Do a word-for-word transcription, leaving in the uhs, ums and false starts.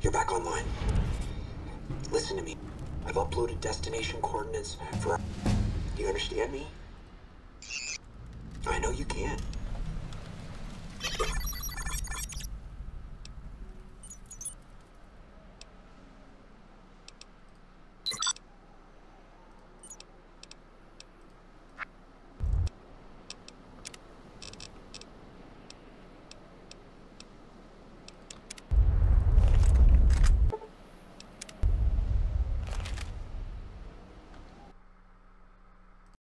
You're back online. Listen to me. I've uploaded destination coordinates for... Do you understand me? I know you can.